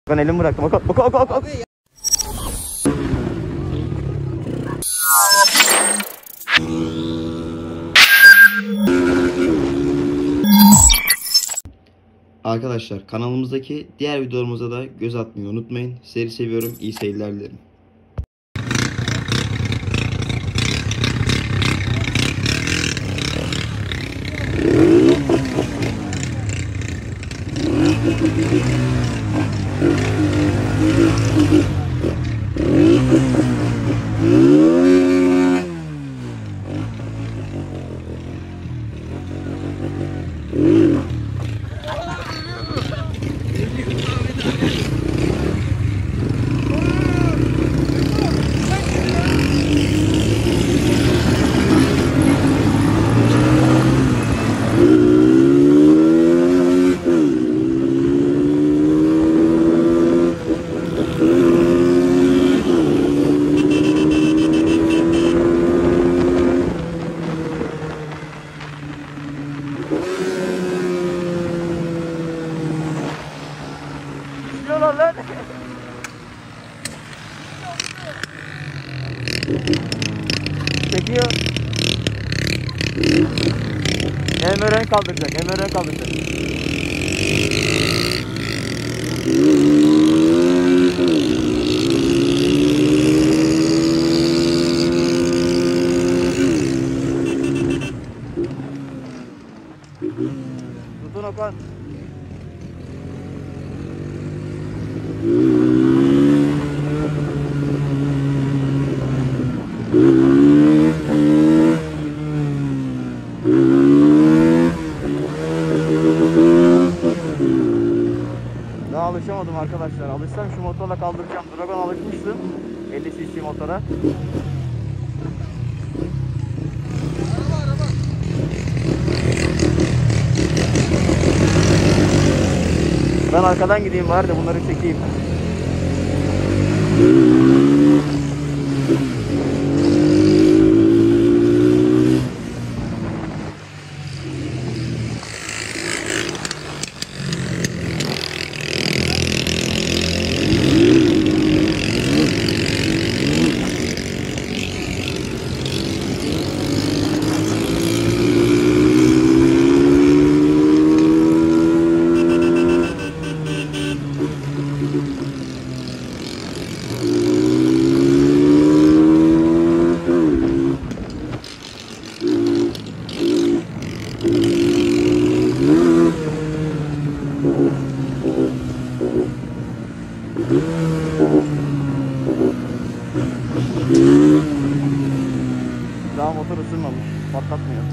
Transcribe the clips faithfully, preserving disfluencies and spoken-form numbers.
Ben elimi bıraktım. Bak bak bak bak. bak. Arkadaşlar kanalımızdaki diğer videolarımıza da göz atmayı unutmayın. Sizleri seviyorum. İyi seyirler dilerim. Lan. Çekiyor. Hem ön kaldıracak, hem ön kaldıracak. Tutun Okan. Daha alışamadım arkadaşlar. Alışsam şu motorla kaldıracağım. Dragon alışmıştım. elli cc motora. Ben arkadan gideyim bari de bunları çekeyim. Daha motor ısınmamış, patlatmıyor.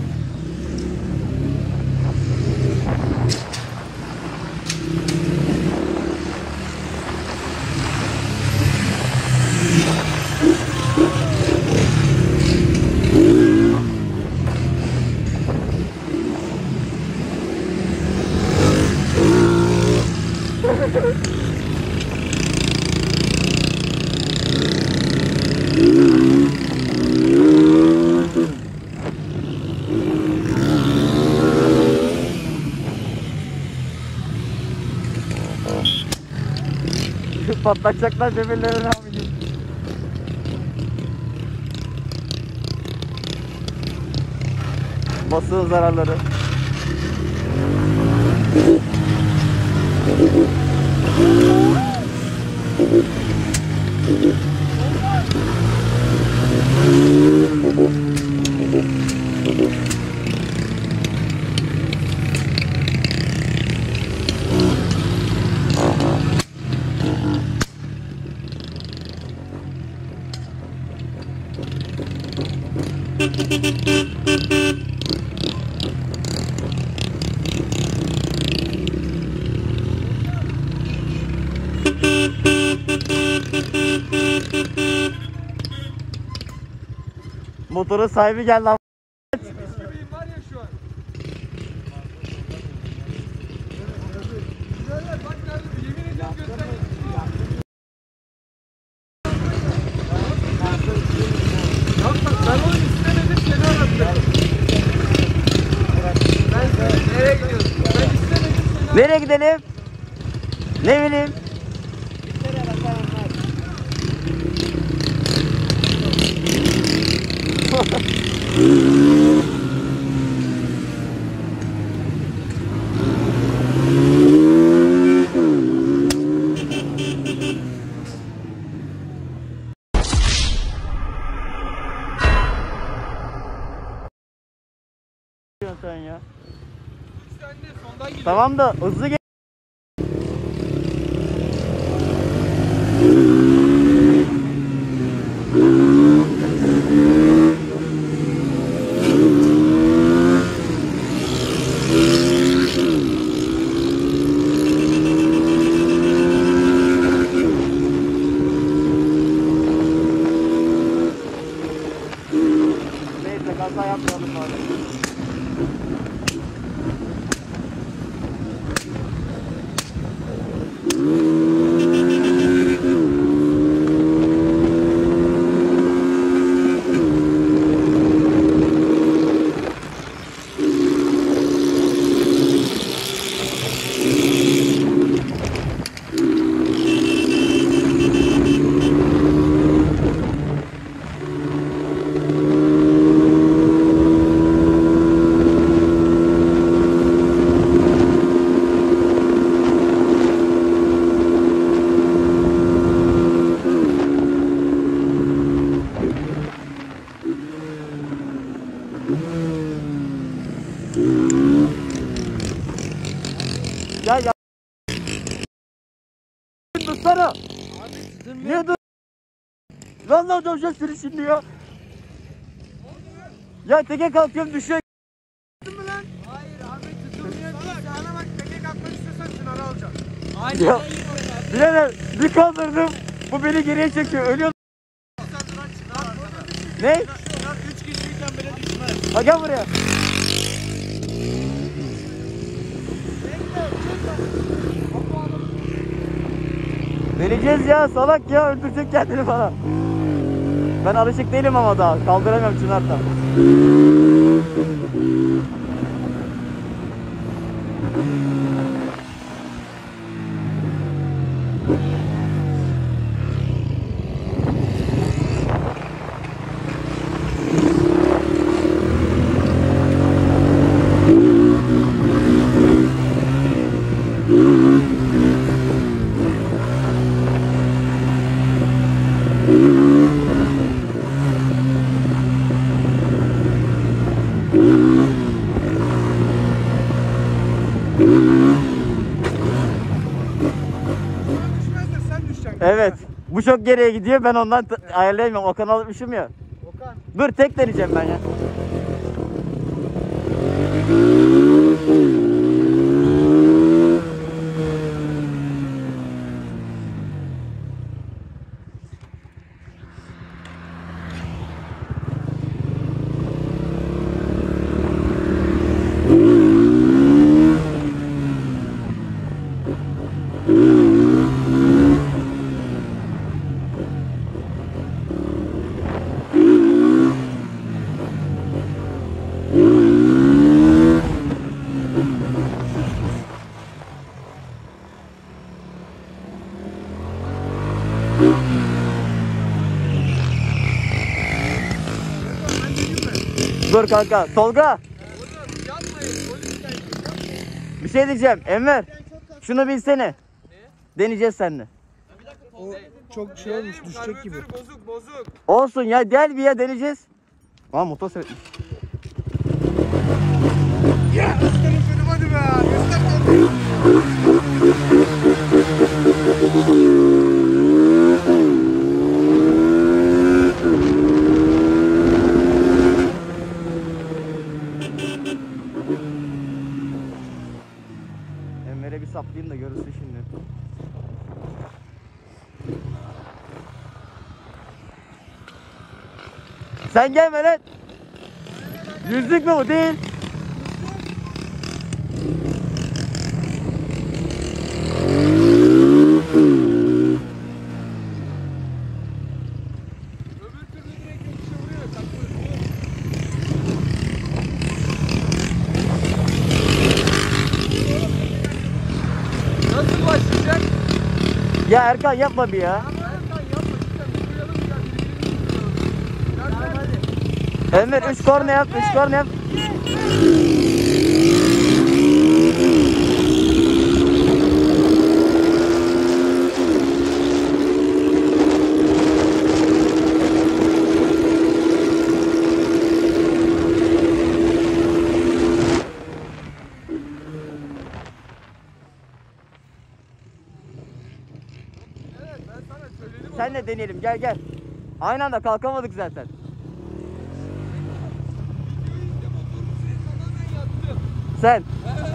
Patlatacaklar demirlerini abicim. Basığın zararları. Motorun sahibi geldi abi. Var ya şu an. Bak yemin ediyorum göstereyim. Ben onu istemedim, seni aradım. Ben nereye gidiyorsun? Ben istemedim, seni aradım. Nereye gidelim? Ne bileyim? yapıyorsun sen ya? Sen de sondan gidiyor. Tamam da hızlı gel. Neyse kaza yapmayalım bari. Ya ya. Dursana. Niye dur? Lan lan döveceğiz seni şimdi ya. Ya teke kalkıyorum düşüyor. Hayır Ahmet tutulmuyor. Sana bak teke kalkmak istiyorsan Çınar'ı alacaksın. Ya. Birader bir kaldırdım. Bu beni geriye çekiyor. Ölüyor. Ne? üç kişiyken bile düşmez. Ha gel buraya. Vereceğiz ya salak ya öldürecek kendini falan. Ben alışık değilim ama daha kaldıramıyorum Çınar'dan. Düşmez de sen düşeceksin. Evet. Bu çok geriye gidiyor. Ben ondan t- ayarlayamıyorum. Okan almışım ya. Okan. Dur tek deneyeceğim ben ya. Dur kanka. Tolga. Oğlum yapmayın. Polis geldi. Yapmayın. Bir şey diyeceğim. Enver. Şunu bilsene. Deneyeceğiz seninle. O çok şey olmuş, Benim düşecek gibi. karbüratör bozuk bozuk. Olsun ya gel bir ya deneyeceğiz. Aa motosiklet. Ya aslanım benim hadi be. Göster kendini. Enver'e bir saplayayım da görürsün şimdi. Sen gelme lan. Yüzlük mü bu? Değil. Öbür türlü direkt yokuşa vuruyor. Takılır. Nasıl başlayacak? Ya Erkan yapma bir ya. Erkan yapma cidden. Uyuyalım ya. Birbirimizi uyuyalım. Hadi. Enver üç korna yap, üç korna yap. sen de deneyelim. Gel gel. Aynı anda kalkamadık zaten. Sen.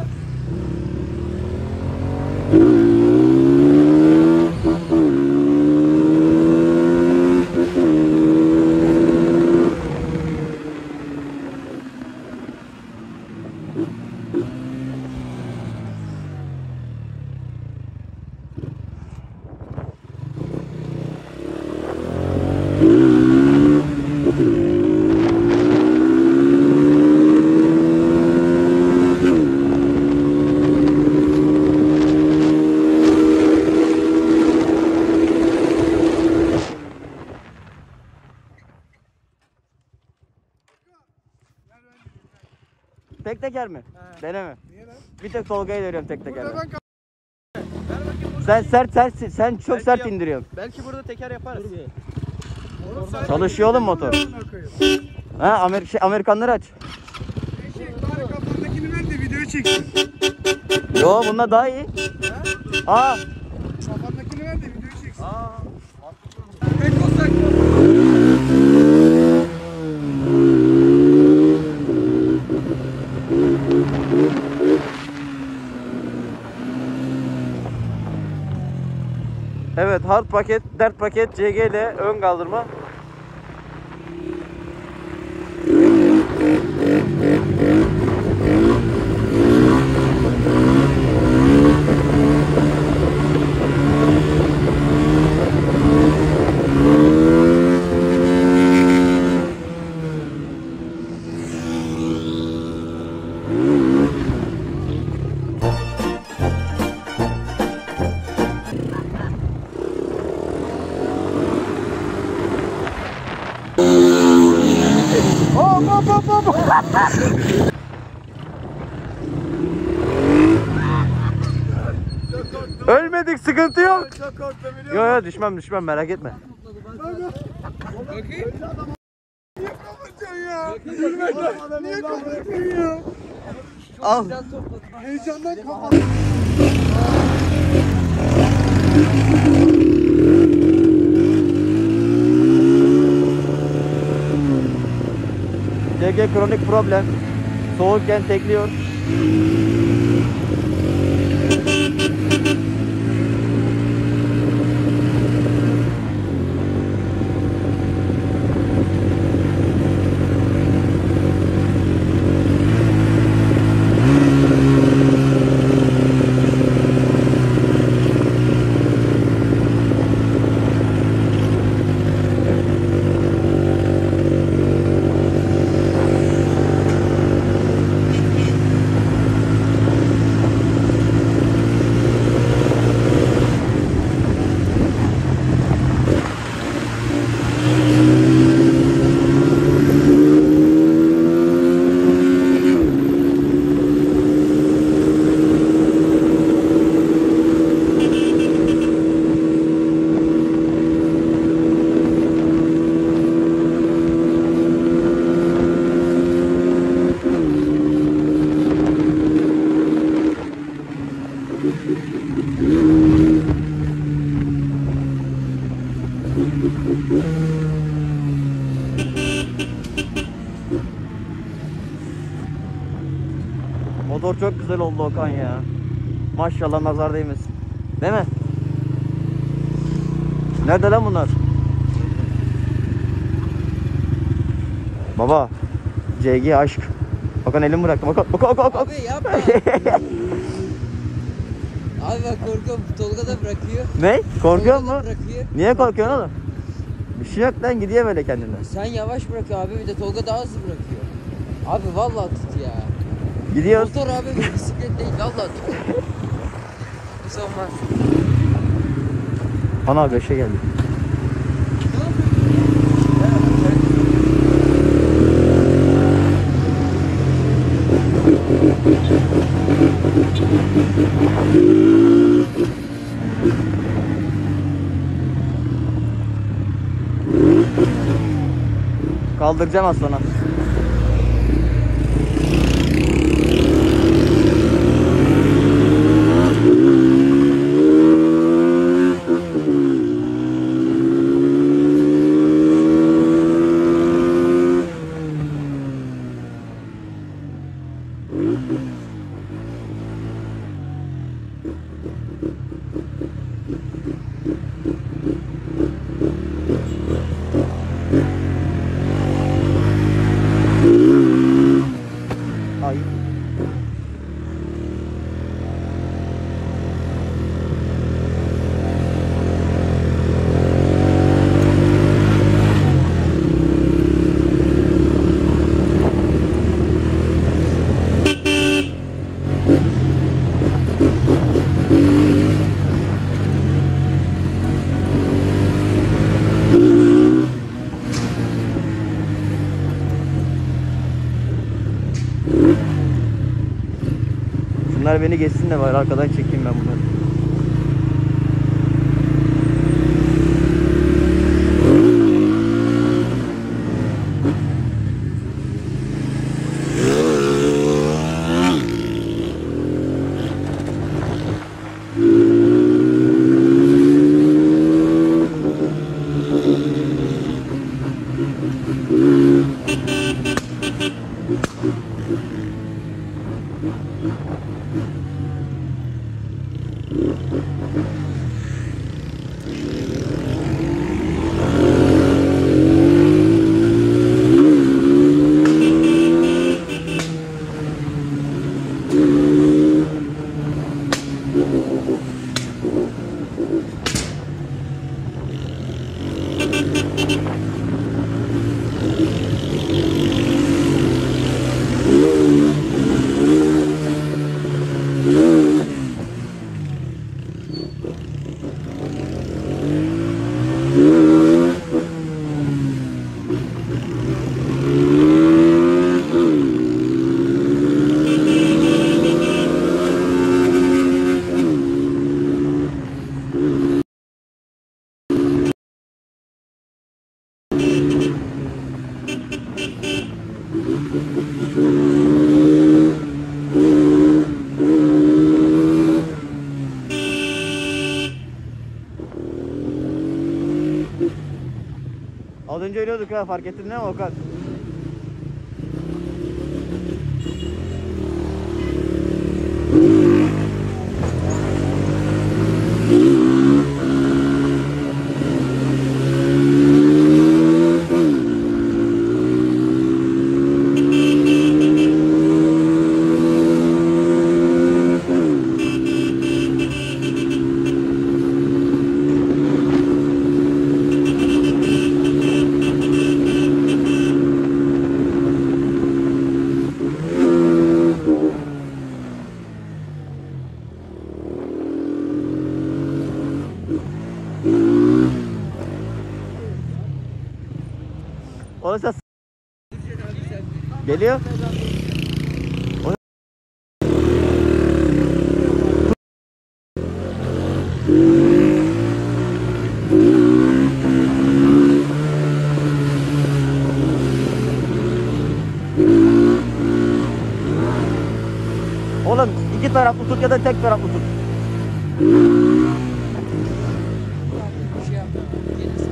Tek teker mi? He. Deneme. Niye lan? Bir tek Tolga'ya veriyorum tek teker. Burada ben kal- Ver bakayım burada. Sen sert sert sen çok Belki sert yap- indiriyorsun. Belki burada teker yaparız. Oğlum sen- Çalışıyor oğlum motor. Amına koyayım. Ha Amer şey, Amerikanları aç. Eşek bari kafandakini ver de videoyu çeksin. Yo bunlar daha iyi. Ha? Aa Kafandakini ver de videoyu çeksin. Aa. Eko sakla. evet hard paket, dert paket C G ile ön kaldırma. Hop hop hop hop. Ölmedik, sıkıntı yok. Çok korktum biliyor Yo yo düşmem düşmem merak etme. Bakayım. Niye kapatıyorsun ya? Gülmekten niye kapatıyorsun ya? Al. Heyecandan kapat. C G kronik problem. Soğukken tekliyor. Motor çok güzel oldu Okan ya. Maşallah nazar değmesin. Değil mi? Nerede lan bunlar? Baba. C G aşk. Okan elimi bıraktım. Okan Okan Okan. Okan. Abi yapma. Abi bak korkuyorum. Tolga da bırakıyor. Ne? Korkuyor Tolga da mu? bırakıyor. Niye korkuyorsun oğlum? Bir şey yok lan, gidiyor böyle kendinden. Sen yavaş bırakıyor abi, bir de Tolga daha hızlı bırakıyor. Abi vallahi tut ya. Gidiyoruz. Motor abi bir bisiklet değil, vallahi tut. Bu olmaz. Ana beşe geldik. Kaldıracağım az sonra. Ay. Şunlar beni geçsin de var, arkadan çekeyim ben bunları. Az önce ölüyorduk ha, fark ettin değil mi Okan? Oğlum sen geliyor. Oğlum iki taraflı tut ya da tek taraflı tut. Bir şey yapma. Gelirsin.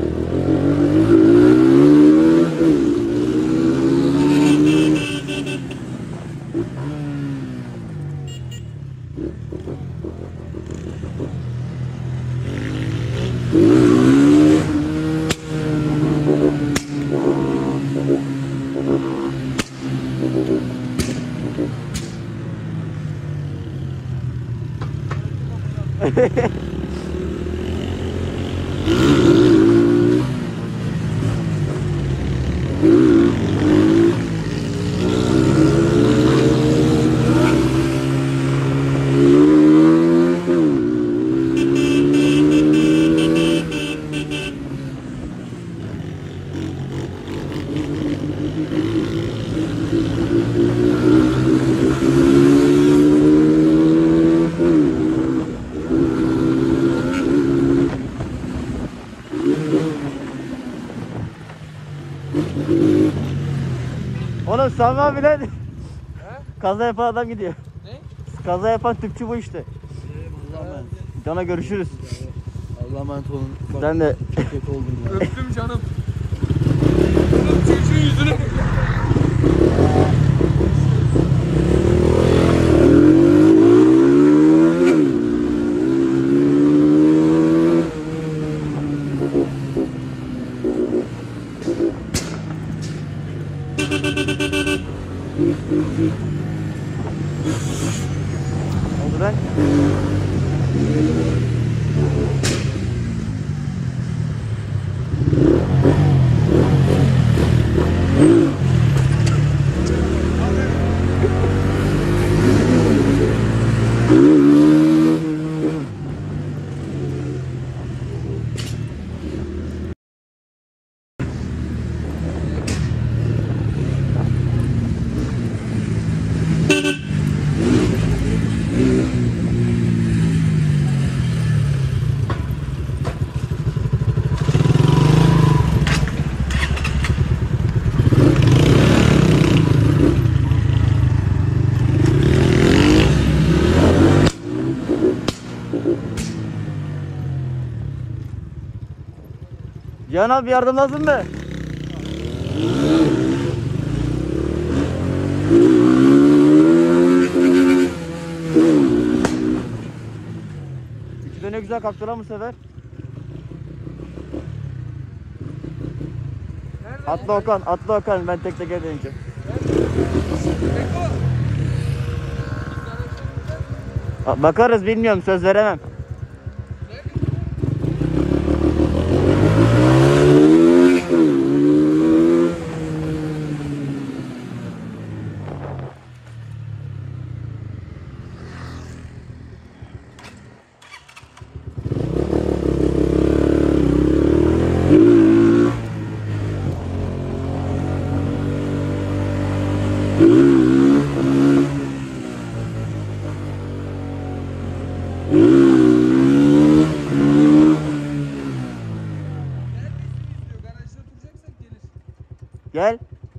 Oğlum Sami abi lan. Kaza yapan adam gidiyor. Ne? Kaza yapan tüpçü bu işte. Allah'a emanet. Cana görüşürüz. Allah'a emanet olun. Bak, Sen de. çok kötü oldum ya. Öptüm canım. Çocuğun yüzüne. Cihan abi yardım lazım mı? İki de ne güzel kalktı lan bu sefer. Nerede? Atla Okan, atla Okan. Ben tek teker deneyeceğim. Beko. Ba- Bakarız, bilmiyorum, söz veremem. Garajda oturacaksak gelir. Gel.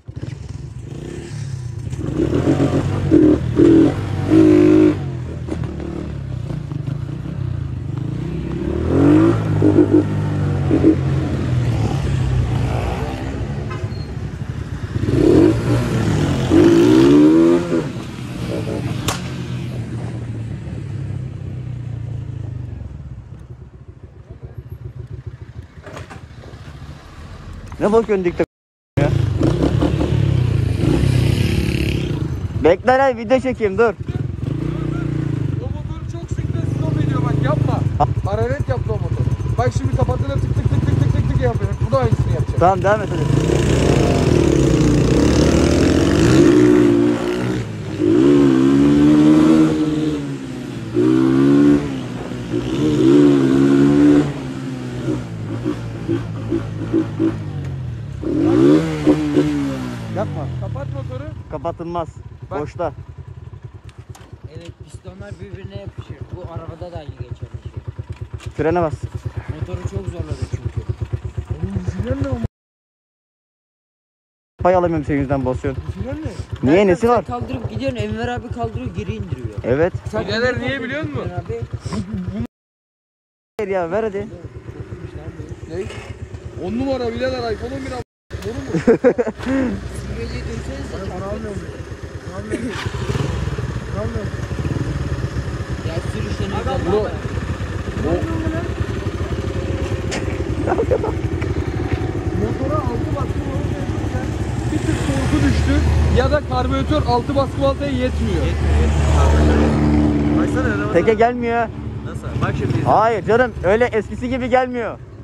Ne bakıyorsun dikte ya? Bekle lan, video çekeyim, dur. O motor çok sık stop ediyor bak, yapma. Hararet yaptı o motor. Bak şimdi kapattığında tık tık tık tık tık tık tık yapıyor. Bu da aynısını yapacak. Tamam, devam et hadi. Yapma. Kapat motoru. Kapatılmaz. Bak. Boşta. Evet, pistonlar birbirine yapışır. Bu arabada da aynı geçerli şey. Frene bas. Motoru çok zorladı çünkü. Oğlum ne o? Pay alamıyorum senin yüzünden, basıyorsun. ne? Niye, nesi var? Sen kaldırıp gidiyorsun, Enver abi kaldırıyor, geri indiriyor. Evet. Birader niye biliyor musun? Enver abi Ver ya, ver hadi. Ne? on numara birader, iPhone on bir al. Doğru mu? simgeciyi dönsenize. Para almıyorum. Almıyorum. Almıyorum. Ya sürüşlerini Bro. Motora altı baskı voltaya bir tık torku düştü ya da karbüratör altı baskı voltaya yetmiyor. Baksana araba. Teke gelmiyor. Nasıl? Bak şimdi. Hayır canım, öyle eskisi gibi gelmiyor.